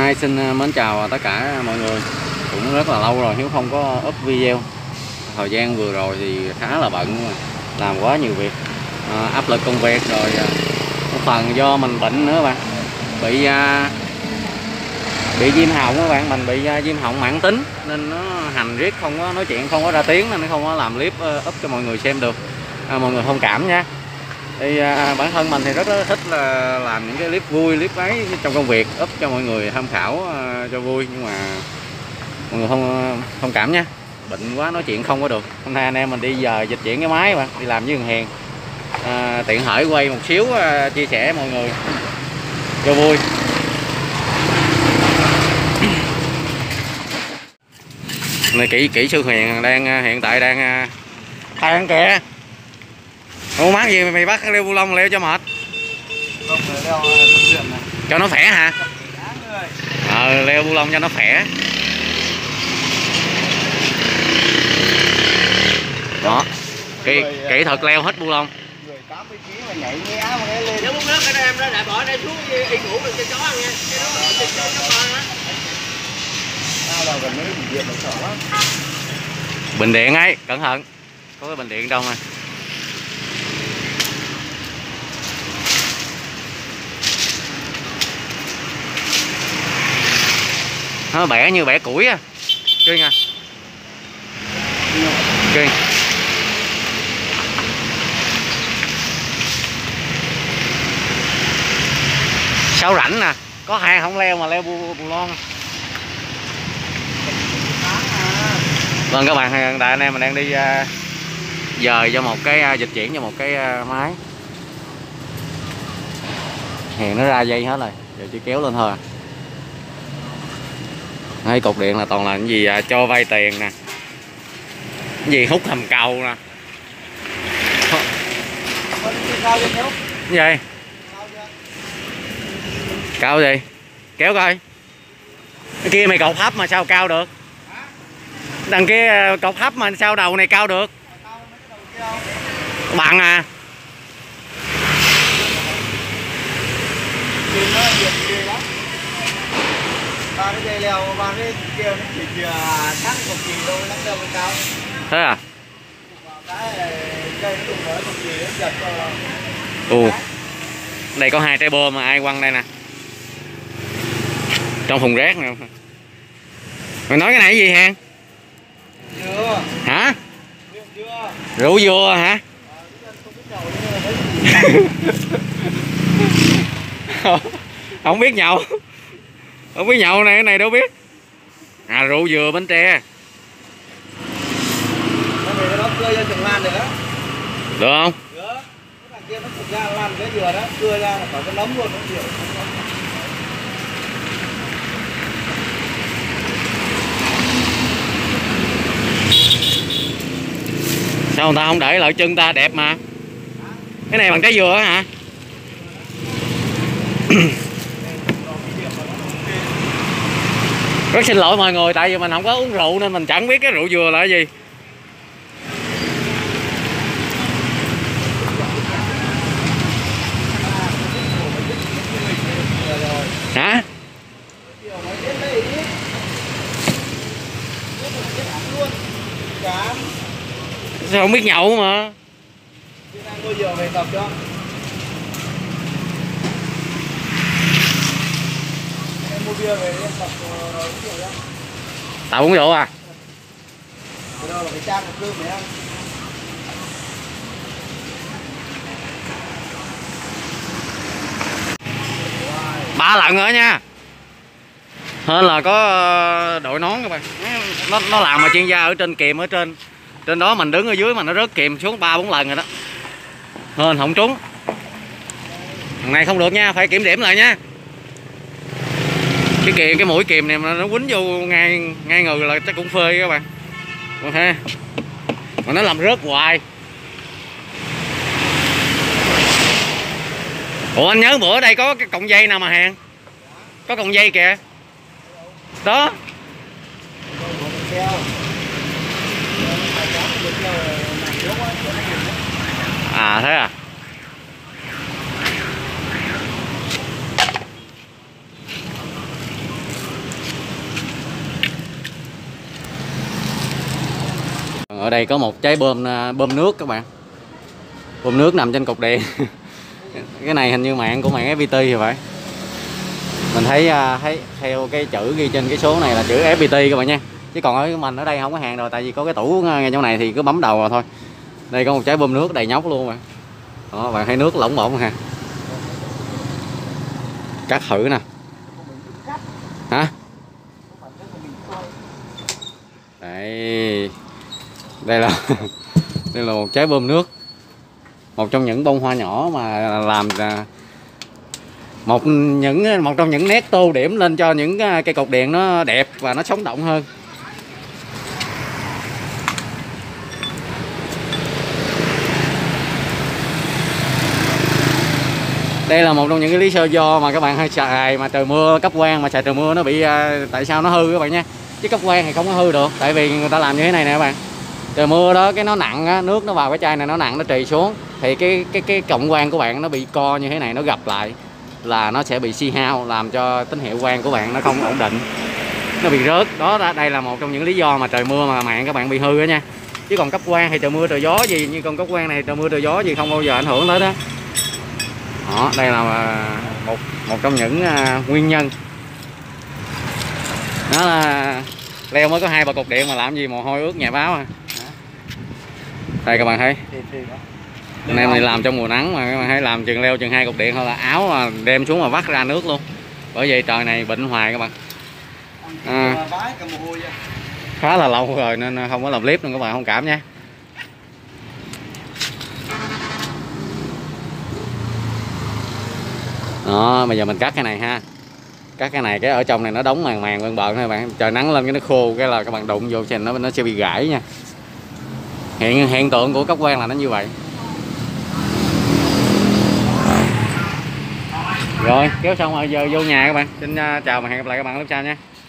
Hi, xin mến chào tất cả mọi người. Cũng rất là lâu rồi Hiếu không có up video. Thời gian vừa rồi thì khá là bận, làm quá nhiều việc, áp lực công việc rồi. Một phần do mình bệnh nữa bạn, bị viêm họng các bạn, mình bị viêm họng mãn tính nên nó hành riết, không có nói chuyện, không có ra tiếng nên nó không có làm clip up cho mọi người xem được. Mọi người thông cảm nha. Thì bản thân mình thì rất thích là làm những cái clip vui, clip ấy trong công việc up cho mọi người tham khảo cho vui, nhưng mà mọi người thông cảm nha, bệnh quá nói chuyện không có được. Hôm nay anh em mình đi giờ dịch chuyển cái máy mà đi làm với thằng Hèn, tiện hởi quay một xíu chia sẻ mọi người cho vui. Này kỹ sư Hèn đang hiện tại đang thay ăn kìa. Ủa mát gì mày bắt leo bu lông leo cho mệt. Cho nó khỏe hả? Leo bu lông cho nó khỏe. Đó. Kỹ thuật leo hết bu lông. Người 80 kg mà nhảy nhé mà nghe lên. Nếu muốn nước cái em đó lại bỏ đây xuống đi ngủ được cho chó ăn nha. Cái đó cho con á. Tao là gần mấy bình điện mà sợ lắm. Bình điện ấy, cẩn thận. Có cái bình điện trong này. Nó bẻ như bẻ củi á. Kiên à. Kiên. Sao rảnh nè, có hai không leo mà leo bu lon. Vâng các bạn, hiện tại anh em mình đang đi dời cho một cái dịch chuyển cho một cái máy. Hèn nó ra dây hết rồi, giờ chỉ kéo lên thôi. Đây, cục điện là toàn là cái gì cho vay tiền nè, cái gì hút hầm cầu nè. Cái gì? Cao gì? Kéo coi. Cái kia mày cột thấp mà sao cao được? Đằng kia cột thấp mà sao đầu này cao được? Bằng à? Ba cái dây leo, ba cái kia nó chỉ thắt một kỳ thôi, nó leo cao. Thế à? Cái dây nó đụng tới một kỳ nó giật cho. Đây có hai trái bơm mà ai quăng đây nè. Trong thùng rác nè. Mày nói cái này cái gì Hèn? Dừa. Hả? Dừa. Rượu dừa hả? Không biết nhậu. Không biết nhậu này, cái này đâu biết. Rượu dừa Bến Tre. Nó cưa cho chừng lan được á. Được không? Được. Cái thằng kia nó phục ra lan cái dừa đó, cưa ra là khỏi cái nấm luôn, nó nhiều. Sao người ta không để lại chân ta đẹp mà? Cái này bằng trái dừa hả? Rất xin lỗi mọi người, tại vì mình không có uống rượu nên mình chẳng biết cái rượu dừa là cái gì. Hả? Sao không biết nhậu mà. Mua dừa về tập cho. Em mua bia về em tập rượu đó. Tao uống rượu à? Cái đó là cái trang của cơm mày ăn. Ba lần nữa nha. Hơn là có đội nón các bạn. Nó làm mà chuyên gia ở trên kìm, ở trên đó mình đứng ở dưới mà nó rớt kìm xuống 3-4 lần rồi đó. Hơn không trúng. Thằng này không được nha, phải kiểm điểm lại nha. Cái mũi kìm này mà nó quýnh vô ngay người là chắc cũng phê các bạn. Ok. Mà nó làm rớt hoài. Ủa anh nhớ bữa ở đây có cái cọng dây nào mà Hèn? Có cọng dây kìa. Đó. Thế à? Ở đây có một trái bơm bơm nước các bạn. Bơm nước nằm trên cục điện. Cái này hình như mạng của mạng FPT thì phải. Mình thấy theo cái chữ ghi trên cái số này là chữ FPT các bạn nha. Chứ còn ở mình ở đây không có hàng rồi, tại vì có cái tủ ngay chỗ này thì cứ bấm đầu vào thôi. Đây có một trái bơm nước đầy nhóc luôn mà. Đó, bạn thấy nước lỏng bọng ha. Cắt thử nè. Hả? Đây. Đây là đây là một trái bơm nước. Một trong những bông hoa nhỏ mà làm một trong những nét tô điểm lên cho những cây cột điện nó đẹp và nó sống động hơn. Đây là một trong những cái lý do mà các bạn hay xài mà trời mưa cấp quang, mà xài trời mưa nó bị tại sao nó hư các bạn nha. Chứ cấp quang thì không có hư được, tại vì người ta làm như thế này nè các bạn. Trời mưa đó cái nó nặng á, nước nó vào cái chai này nó nặng, nó trì xuống thì cái cộng quang của bạn nó bị co như thế này, nó gập lại là nó sẽ bị suy hao, làm cho tín hiệu quang của bạn nó không ổn định, nó bị rớt. Đó, đây là một trong những lý do mà trời mưa mà mạng các bạn bị hư đó nha. Chứ còn cấp quang thì trời mưa trời gió gì, như con cấp quang này trời mưa trời gió gì không bao giờ ảnh hưởng tới đó. Đó, đây là một trong những nguyên nhân. Đó là leo mới có 2-3 cục điện mà làm gì mồ hôi ướt nhà báo à. Đây các bạn thấy. Anh em này làm trong mùa nắng mà các bạn thấy làm chừng leo chừng 2 cục điện thôi là áo mà đem xuống mà vắt ra nước luôn. Bởi vậy trời này bệnh hoài các bạn. Khá là lâu rồi nên không có làm clip nên các bạn thông cảm nha. Đó, bây giờ mình cắt cái này ha. Cắt cái này, cái ở trong này nó đóng màng bên bờ thôi bạn. Trời nắng lên cái nó khô cái là các bạn đụng vô trên nó sẽ bị gãy nha. Hiện tượng của cấp quang là nó như vậy. Rồi kéo xong rồi giờ vô nhà các bạn. Xin chào và hẹn gặp lại các bạn lúc sau nha.